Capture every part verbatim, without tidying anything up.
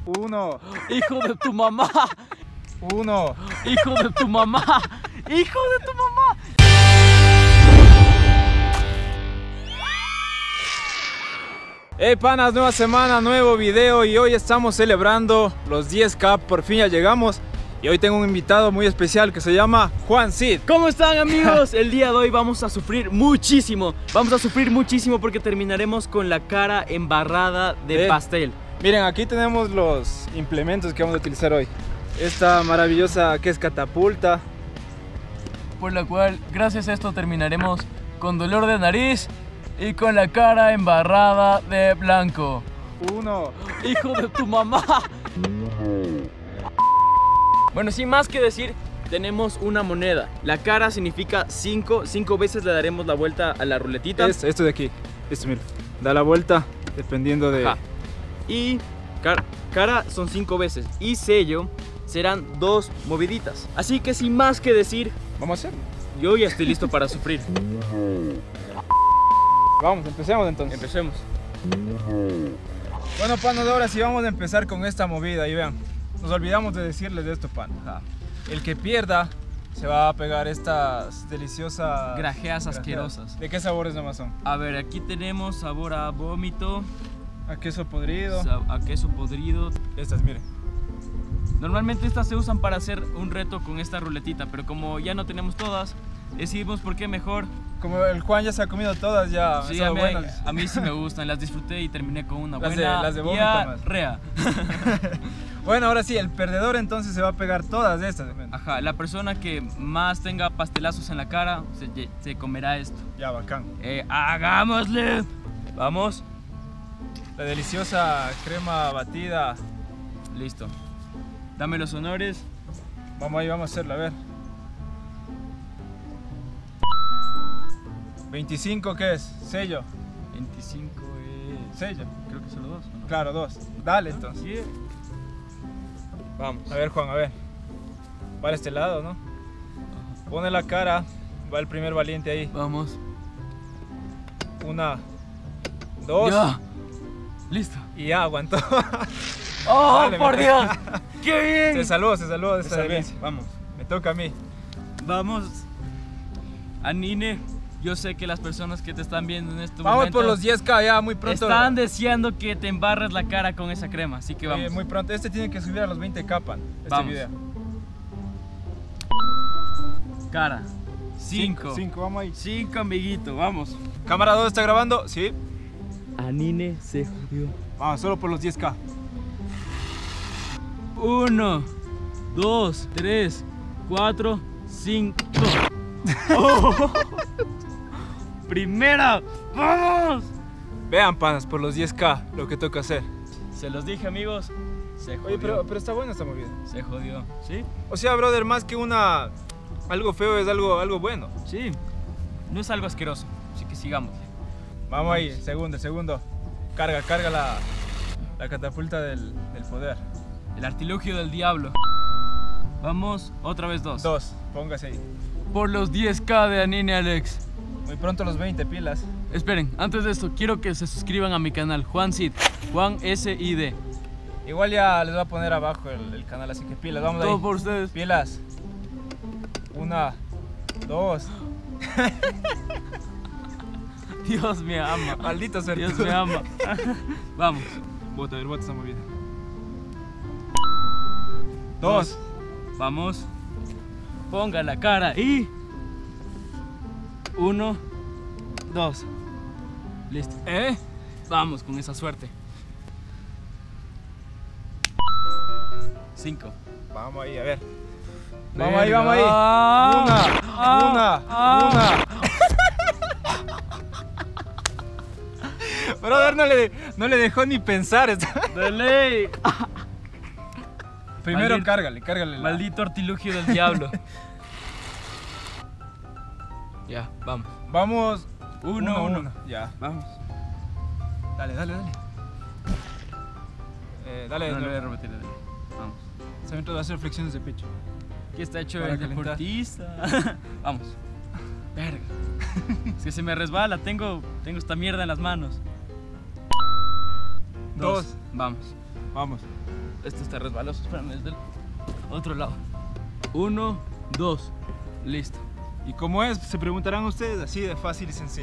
Uno. Hijo de tu mamá. Uno. Hijo de tu mamá. Hijo de tu mamá. Hey panas, nueva semana, nuevo video y hoy estamos celebrando los diez K, por fin ya llegamos. Y hoy tengo un invitado muy especial que se llama Juan Cid. ¿Cómo están, amigos? El día de hoy vamos a sufrir muchísimo. Vamos a sufrir muchísimo porque terminaremos con la cara embarrada de Eh, pastel. Miren, aquí tenemos los implementos que vamos a utilizar hoy. Esta maravillosa que es catapulta. Por la cual, gracias a esto, terminaremos con dolor de nariz y con la cara embarrada de blanco. Uno. Hijo de tu mamá. Bueno, sin más que decir, tenemos una moneda. La cara significa cinco. Cinco veces le daremos la vuelta a la ruletita. Es esto de aquí. Esto, mira. Da la vuelta dependiendo de... Ajá. Y cara, cara son cinco veces. Y sello serán dos moviditas. Así que sin más que decir, Vamos a hacerlo. yo ya estoy listo para sufrir. Vamos, empecemos entonces. Empecemos. Bueno, panos, ahora sí vamos a empezar con esta movida. Y vean, nos olvidamos de decirles de esto, pan. Ajá. El que pierda se va a pegar estas deliciosas Grajeas asquerosas. ¿De qué sabores nomás son? A ver, aquí tenemos sabor a vómito, A queso podrido. sa- a queso podrido. Estas, miren. Normalmente estas se usan para hacer un reto con esta ruletita, pero como ya no tenemos todas, decidimos por qué mejor. Como el Juan ya se ha comido todas, ya. Sí, han a mí, estado buenas. a mí sí me gustan, las disfruté y terminé con una Las de- buena las de vómito más. diarrea. Bueno, ahora sí, el perdedor entonces se va a pegar todas estas. ven. Ajá, la persona que más tenga pastelazos en la cara se, lle- se comerá esto. Ya, bacán. Eh, ¡hagámosle! Vamos, La deliciosa crema batida. listo. Dame los honores. Vamos ahí, vamos a hacerla, a ver. veinticinco, ¿qué es? Sello. veinticinco es... Sello. Creo que solo dos, ¿o no? Claro, dos. Dale entonces. Sí. Vamos. A ver, Juan, a ver. Para este lado, ¿no? Pone la cara. Va el primer valiente ahí. Vamos. Una, dos. Ya. Listo. Y ya aguantó. ¡Oh, Dale, por me- Dios! ¡Qué bien! Se salvó, se salvó de Se esta salvé. demencia. Vamos. Me toca a mí. Vamos. Anine, yo sé que las personas que te están viendo en este Vamos momento por los diez K ya, muy pronto. están deseando que te embarres la cara con esa crema, así que vamos. Eh, muy pronto. Este tiene que subir a los veinte K, pan. Este Vamos. video. Cara. Cinco. Cinco, vamos ahí. Cinco, amiguito, vamos. ¿Cámara dos está grabando? Sí. Anine se jodió. Vamos, solo por los diez K. Uno, dos, tres, cuatro, cinco. Oh. Primera, vamos. Vean, panas, por los diez K, lo que toca hacer. Se los dije, amigos. Se jodió. Oye, pero, pero está buena esta movida. Se jodió. ¿Sí? O sea, brother, más que una... algo feo es algo, algo bueno. Sí. No es algo asqueroso. Así que sigamos. Vamos ahí, segundo, segundo. Carga, carga la, la catapulta del, del poder. El artilugio del diablo. Vamos, otra vez dos. Dos, póngase ahí. Por los diez K de Anine Alex. Muy pronto los veinte, pilas. Esperen, antes de esto, quiero que se suscriban a mi canal, Juan Cid. Juan S I D. Igual ya les voy a poner abajo el, el canal, así que pilas, vamos Todo ahí. por ustedes. Pilas. Una, dos. Dios me ama. Maldito ser. Dios me ama. Vamos. Bota, a ver, bota esa movida. Dos. Vamos. Ponga la cara y... Uno, dos. Listo. ¿Eh? Vamos con esa suerte. Cinco. Vamos ahí, a ver. Vamos ahí, Verga. vamos ahí. Una, Ah, una, ah. una. Brother, no le, no le dejó ni pensar. ¡De ley! Primero Maldito- cárgale, cárgale. la- Maldito artilugio del diablo. Ya, vamos. Vamos. Uno, uno. Ya. Vamos. Dale, dale, dale. Eh, dale, No, no, no voy a repetir. dale. Vamos. Se me va a hacer flexiones de pecho. Aquí está hecho Para el calentar. deportista. Vamos. Verga. Es que se me resbala, tengo, tengo esta mierda en las manos. Dos. Vamos. Vamos. Esto está resbaloso, espérame, desde el otro lado. Uno, dos, listo. ¿Y cómo es? Se preguntarán ustedes, así de fácil y sencillo.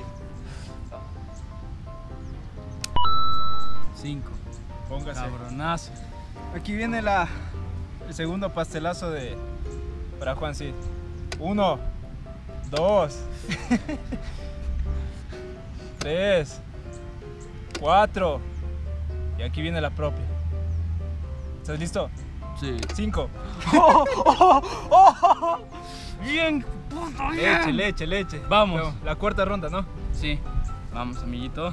Cinco. Póngase. Cabronazo. Aquí viene la, el segundo pastelazo de para Juan Cid. Uno, dos, tres, cuatro. Y aquí viene la propia. ¿Estás listo? Sí. Cinco. ¡Oh, oh, oh! Bien, puto, bien. Leche, leche, leche. Vamos. No, la cuarta ronda, ¿no? Sí. Vamos, amiguito.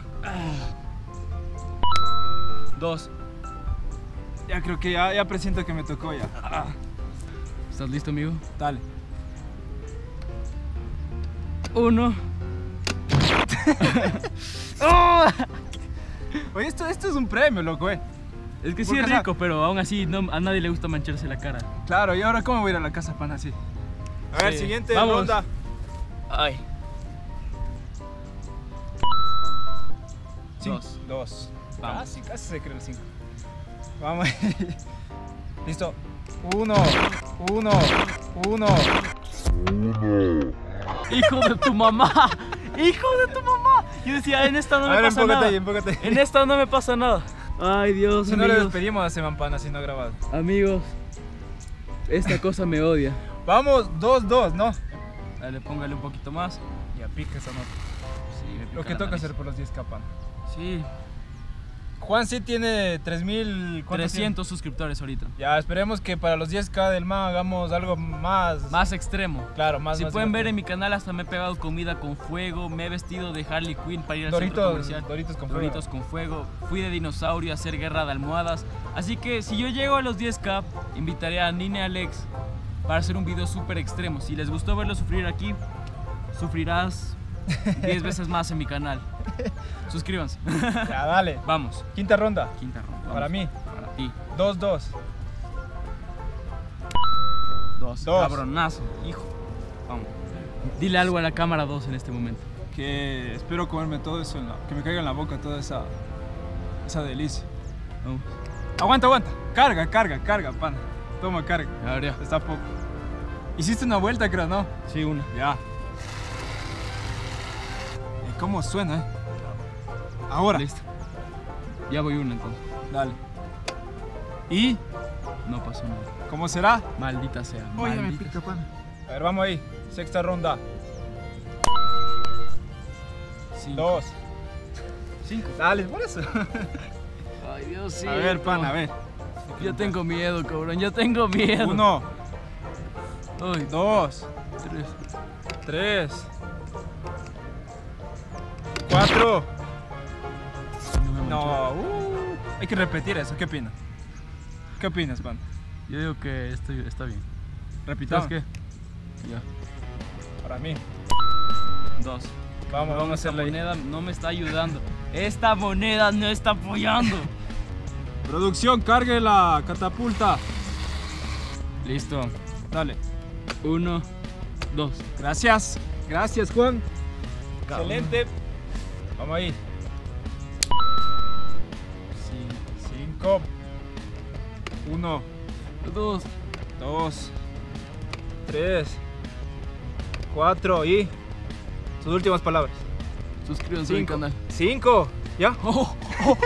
Dos. Ya creo que ya, ya presiento que me tocó ya. ¿Estás listo, amigo? Dale. Uno. ¡Oh! Oye, esto, esto es un premio, loco, eh. Es que sí Porque, es o sea, rico, pero aún así no, a nadie le gusta mancharse la cara. Claro, ¿y ahora cómo voy a ir a la casa, pan, así? A ver, Sí. siguiente Vamos. ronda. Ay. Cinco. Dos. Dos. Vamos. Casi, casi se cree el cinco. Vamos. Listo. Uno, uno, uno. ¡Hijo de tu mamá! ¡Hijo de tu mamá! Yo decía, en esta no A me ver, pasa enfócate nada. ahí, enfócate ahí. En esta no me pasa nada. Ay, Dios, Si no le amigos. despedimos a ese mampana si no ha grabado. Amigos, esta cosa me odia. Vamos, dos, dos, ¿no? Dale, póngale un poquito más. Ya pica esa nota. Sí, me pica Lo que la toca nariz. hacer por los diez K, pan. Sí, Juan sí tiene tres mil trescientos suscriptores ahorita. Ya, esperemos que para los diez K del man hagamos algo más. Más extremo. Claro, más. Si más pueden ver en divertido. mi canal, hasta me he pegado comida con fuego, me he vestido de Harley Quinn para ir al centro Doritos, comercial. Doritos con fuego. Doritos con fuego, fui de dinosaurio a hacer guerra de almohadas. Así que si yo llego a los diez K, invitaré a Nine Alex para hacer un video súper extremo. Si les gustó verlo sufrir aquí, sufrirás diez veces más en mi canal. Suscríbanse. Ya, dale. Vamos, Quinta ronda. quinta ronda. vamos. Para mí. Para ti. Dos, dos. Dos. Dos. Cabronazo, hijo. Vamos. Dile algo a la cámara dos en este momento. Que espero comerme todo eso, en la- que me caiga en la boca toda esa, esa delicia. Vamos. Aguanta, aguanta. Carga, carga, carga, pan. Toma, carga. A ver, ya. Está poco. Hiciste una vuelta, creo, ¿no? Sí, una. Ya. ¿Y cómo suena, eh? Ahora. Listo. Ya voy una entonces. Dale. ¿Y No pasó nada. cómo será? Maldita sea. Oye, me maldita pica, pan. A ver, vamos ahí. Sexta ronda. Cinco. Dos. Cinco. Dale, por eso. Ay, Dios, sí. A ver, pan, a ver. Ya tengo miedo, cabrón. Ya tengo miedo. Uno, Ay, dos, tres. tres, cuatro. No, me manché. No, uh, hay que repetir eso. ¿Qué opinas? ¿Qué opinas, pan? Yo digo que esto está bien. Repitamos. ¿Sabes qué? Ya. Para mí. Dos. Vamos, vamos a Esta hacerle. moneda no me está ayudando. Esta moneda no está apoyando. Producción, cargue la catapulta. Listo. Dale. Uno, dos. Gracias. Gracias, Juan. Cabrón. Excelente. Vamos ahí. Sí. Cinco. Uno, Dos. dos, tres, cuatro y sus últimas palabras. Suscríbanse a mi Cinco. canal. Cinco. ¿Ya? ¡Oh!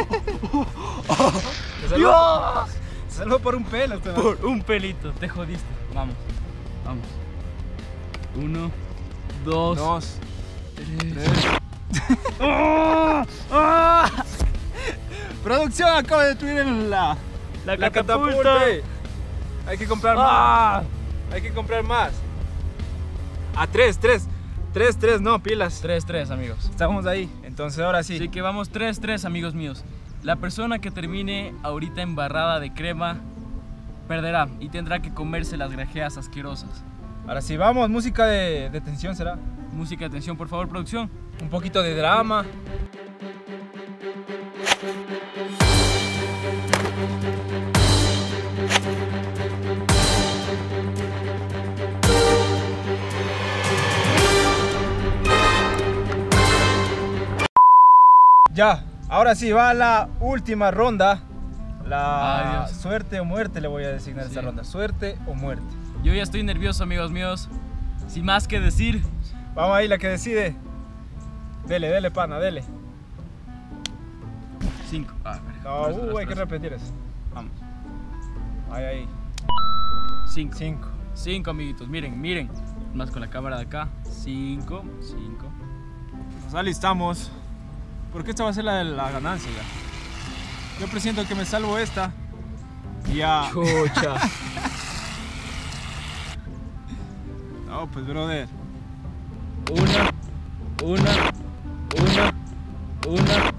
Te salvó, ¡Dios! te salvó por un pelo. este man. Por un pelito, te jodiste. Vamos, vamos. Uno, dos, Dos, tres. tres. ¡Ah! ¡Ah! Producción, acaba de destruir el- la, La, la catapulta. catapulta. Hay que comprar más. ¡Ah! Hay que comprar más. A tres, tres. Tres, tres, no, pilas. tres tres, amigos. Estamos ahí. Entonces ahora sí. Así que vamos tres tres, amigos míos. La persona que termine ahorita embarrada de crema perderá y tendrá que comerse las grajeas asquerosas. Ahora sí, vamos. Música de, de tensión será. Música de atención, por favor, producción. Un poquito de drama. Ya, ahora sí va la última ronda. La Ay, Dios. suerte o muerte le voy a designar Sí. esta ronda. Suerte o muerte. Yo ya estoy nervioso, amigos míos. Sin más que decir, Vamos ahí, la que decide. Dele, dele, pana, dele. cinco. Ah, No, atrás, uh, atrás, hay que atrás. repetir eso. Vamos. Ahí, ahí. cinco. Cinco. cinco, amiguitos. Miren, miren. Más con la cámara de acá. cinco. cinco. Nos alistamos. Porque esta va a ser la de la ganancia ya. Yo presiento que me salvo esta. Y ya. Chucha. No, pues, brother. Una. Una. Una. Una.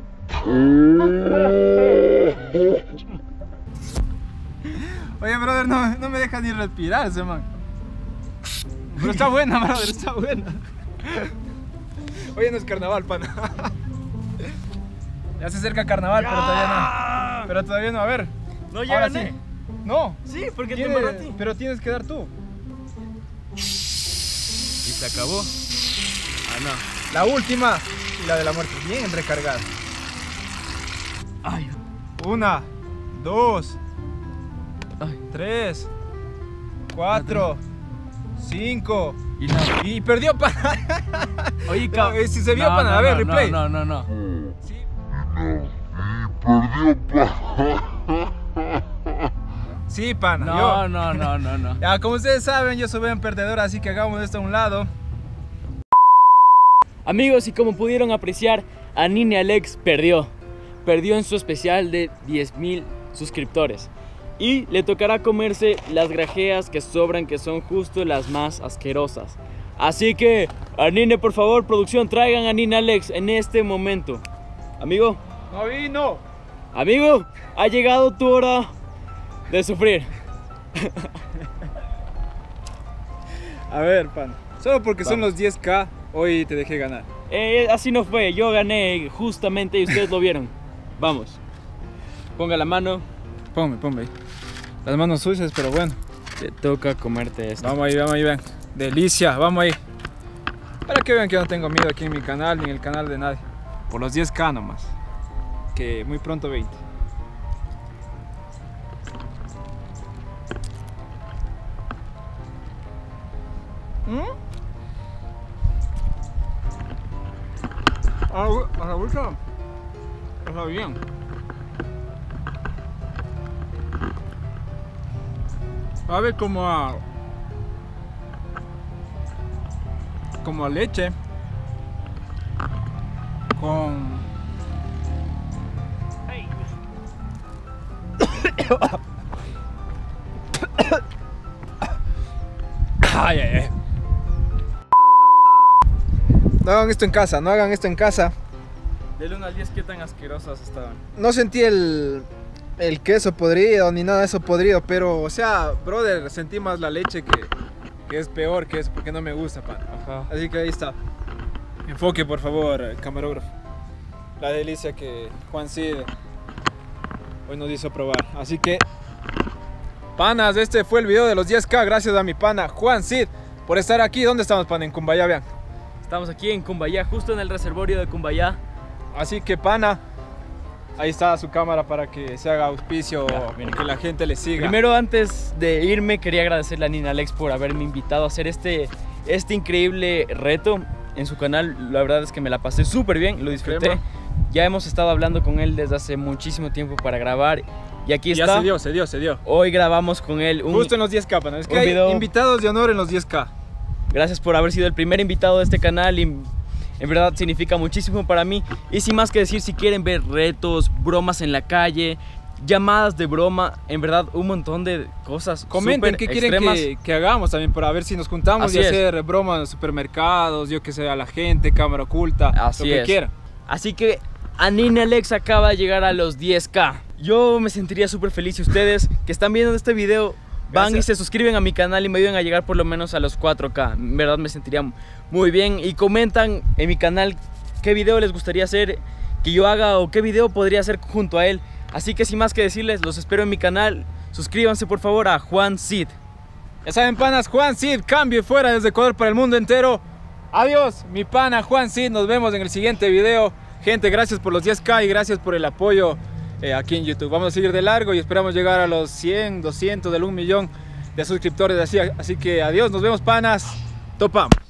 Oye, brother, no, no me deja ni respirar ese man. Pero está buena, brother, está buena. Oye, no es carnaval, pana. Ya se acerca carnaval, pero todavía no. Pero todavía no, a ver. No, ya Ahora gané. sí. No. Sí, porque te Tienes- embarré a ti. pero tienes que dar tú. Y se acabó. Ah, no. La última y la de la muerte. Bien recargada. Ay. Una, dos, Ay. tres, cuatro, cinco. Y nada. Y perdió, pana. Oye, No, cab- eh, si se vio, no, pana, no, a ver, no, replay. No, no, no, no. Sí. Sí, pana. No, yo. no, no, no, no. Ya, como ustedes saben, yo soy buen perdedor, así que hagamos esto a un lado. Amigos, y como pudieron apreciar, Anine Alex perdió. Perdió en su especial de diez mil suscriptores. Y le tocará comerse las grajeas que sobran, que son justo las más asquerosas. Así que, Anine, por favor, producción, traigan a Anine Alex en este momento. Amigo, No vino. amigo, ha llegado tu hora de sufrir. A ver, pana. Solo porque son Vamos. los diez K, hoy te dejé ganar. Eh, así no fue, yo gané justamente y ustedes lo vieron. Vamos, ponga la mano. Ponme, ponme ahí. Las manos sucias, pero bueno. Te toca comerte esto. Vamos ahí, vamos ahí, vean. Delicia, vamos ahí. Para que vean que no tengo miedo aquí en mi canal, ni en el canal de nadie. Por los diez K nomás. Que muy pronto veinte. ¿Mm? Ah, a la bolsa. Está bien. Sabe como a. Como a leche. Con. Ay, ay, ay. No hagan esto en casa, no hagan esto en casa. Del uno al diez, ¿qué tan asquerosas estaban? No sentí el, el queso podrido ni nada de eso podrido, pero, o sea, brother, sentí más la leche que, que es peor que eso porque no me gusta, pan. Ajá. Así que ahí está. Enfoque, por favor, camarógrafo. La delicia que Juan Cid hoy nos hizo probar. Así que, panas, este fue el video de los diez K. Gracias a mi pana Juan Cid por estar aquí. ¿Dónde estamos, pana? En Cumbayá, vean. Estamos aquí en Cumbayá, justo en el reservorio de Cumbayá. Así que, pana, ahí está su cámara para que se haga auspicio Ya, o miren. que la gente le siga. Primero, antes de irme, quería agradecerle a Nina Alex por haberme invitado a hacer este, este increíble reto en su canal. La verdad es que me la pasé súper bien, lo disfruté. Crema. Ya hemos estado hablando con él desde hace muchísimo tiempo para grabar. Y aquí Ya está. se dio, se dio, se dio. Hoy grabamos con él un... Justo en los diez K, pana. Es que un hay video- invitados de honor en los diez K. Gracias por haber sido el primer invitado de este canal y en verdad significa muchísimo para mí. Y sin más que decir, si quieren ver retos, bromas en la calle, llamadas de broma, en verdad un montón de cosas. Comenten súper qué quieren extremas. que, que hagamos también para ver si nos juntamos Así y es. hacer bromas en los supermercados, yo que sé, a la gente, cámara oculta, Así lo que es. quieran. Así que Anine Alex acaba de llegar a los diez K. Yo me sentiría súper feliz si ustedes que están viendo este video van Gracias. y se suscriben a mi canal y me ayudan a llegar por lo menos a los cuatro K. En verdad me sentiría muy bien. Y comentan en mi canal qué video les gustaría hacer que yo haga o qué video podría hacer junto a él. Así que sin más que decirles, los espero en mi canal. Suscríbanse por favor a Juan Cid. Ya saben, panas, Juan Cid, cambio y fuera desde Ecuador para el mundo entero. Adiós, mi pana Juan Cid, nos vemos en el siguiente video. Gente, gracias por los diez K y gracias por el apoyo eh, aquí en YouTube. Vamos a seguir de largo y esperamos llegar a los cien, doscientos, del un millón de suscriptores. Así, así que adiós, nos vemos panas. Topam.